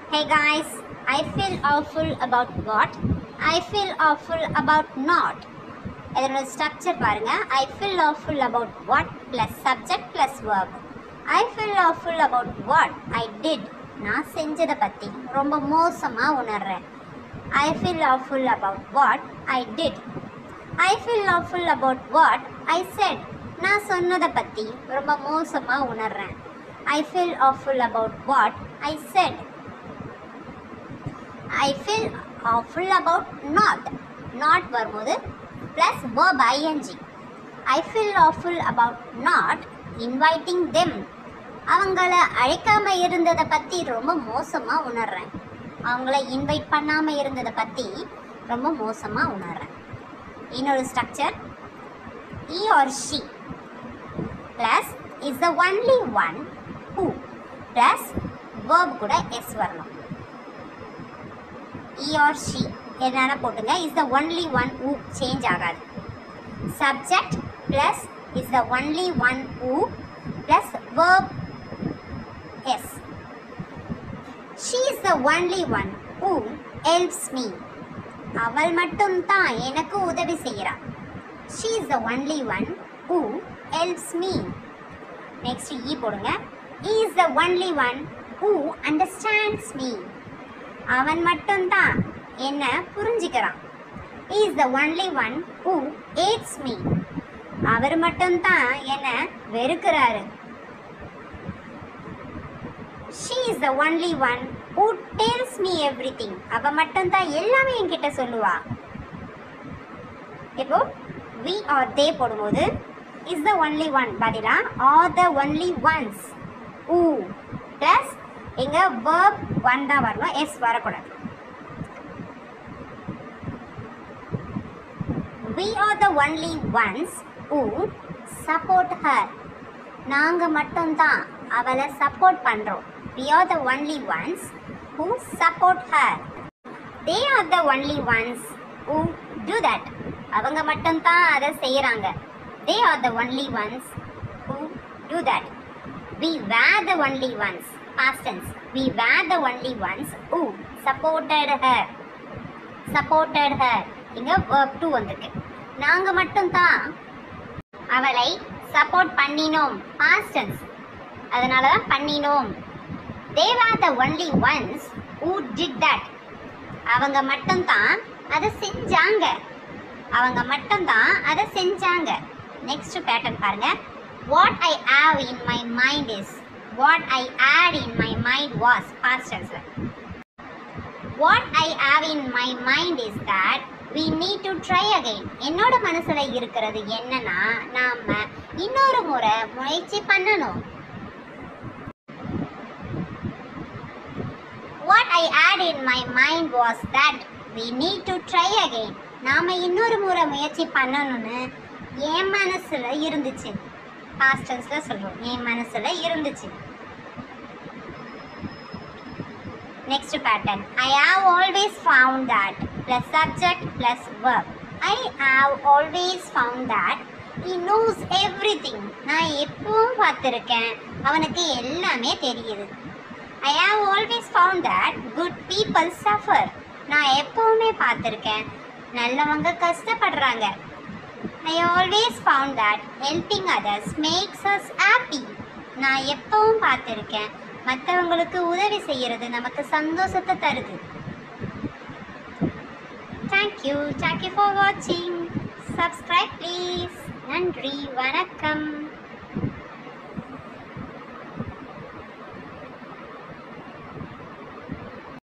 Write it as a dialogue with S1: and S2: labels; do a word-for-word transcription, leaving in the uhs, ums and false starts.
S1: Hey guys, I feel awful about what? I feel awful about not. இதனோட structure பாருங்க. I feel awful about what plus subject plus verb. I feel awful about what I did. நான் செஞ்சதை பற்றி ரொம்ப மோசமாக உணர்றேன். I feel awful about what I did. I feel awful about what I said. நான் சொன்னதை பற்றி ரொம்ப மோசமாக உணர்றேன். I feel awful about what I said. I feel awful about not. Not வரும்போது plus verb ing. I feel awful about not inviting them. அவங்கள அழைக்காம இருந்ததை பற்றி ரொம்ப மோசமாக உணர்றேன். அவங்கள இன்வைட் பண்ணாமல் இருந்ததை பற்றி ரொம்ப மோசமாக உணர்றேன். இன்னொரு structure he or she plus is the only one who plus verb கூட s வரணும். he or she என்னென்ன போட்டுங்க is the only one who change ஆகாது. subject plus is the only one who plus verb s. she is the only one who helps me. அவள் மட்டும் தான் எனக்கு உதவி செய்கிறாள். she is the only one who helps me. next e போடுங்க. he is the only one who understands me. அவன் மட்டும்தான் என்ன புரிஞ்சுக்கிறான். he is the only one who hates me. அவர் மட்டும்தான் என்ன வெறுக்கிறாரு. she is the only one who tells me everything. அவ மட்டும்தான் எல்லாமே என்கிட்ட சொல்லுவா. இப்போ we or they போடும்போது is the only one பதிலா are the only ones who plus இங்க verb one தான் வரணும், s வரக்கூடாது. we are the only ones who support her. நாங்க மட்டும்தான் அவளை சப்போர்ட் பண்றோம். we are the only ones who support her. they are the only ones who do that. அவங்க மட்டும்தான் அதை செய்யறாங்க. they are the only ones who do that. we were the only ones, past tense. we were the only ones who supported her. supported her இங்க verb two வந்திருக்கு. நாங்க மட்டும்தான் அவளை support பண்ணினோம், past tense. அதனால தான் பண்ணினோம். they were the only ones who did that. அவங்க மட்டும்தான் அதை செஞ்சாங்க. அவங்க மட்டும்தான் அதை செஞ்சாங்க. நெக்ஸ்ட் பேட்டர்ன் பாருங்க. what I have in my mind is. what I had in my mind was, past tense. what I have in my mind is that we need to try again. என்னோட மனசுல இருக்கிறது என்னன்னா நாம இன்னொரு முறை முயற்சி பண்ணணும். what I had in my mind was that we need to try again. நாம இன்னொரு முறை முயற்சி பண்ணணும்னு என் மனசுல இருந்துச்சு. past tenseல சொல்றோம், என் மனசுல இருந்துச்சு. next pattern. I have always found that plus subject plus verb. I have always found that he knows everything. நான் எப்பவும் பார்த்திருக்கேன், அவனுக்கு எல்லாமே தெரியுது. I have always found that good people suffer. நான் எப்பவுமே பார்த்திருக்கேன், நல்லவங்க கஷ்டப்படுறாங்க. I always found that helping others makes us happy. நான் எப்பவும் பார்த்திருக்கேன், மற்றவங்களுக்கு உதவி செய்யறது நமக்கு சந்தோஷத்தை தருது. Thank you. Thank you for watching. Subscribe please. நன்றி, வணக்கம்.